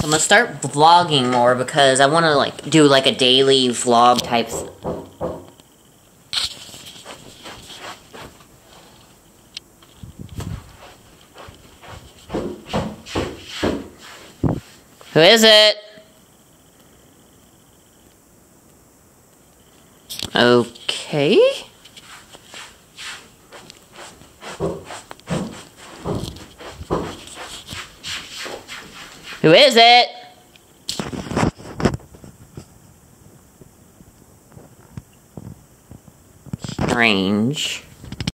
I'm gonna start vlogging more because I want to like do like a daily vlog type. Who is it? Okay. Who is it? Strange.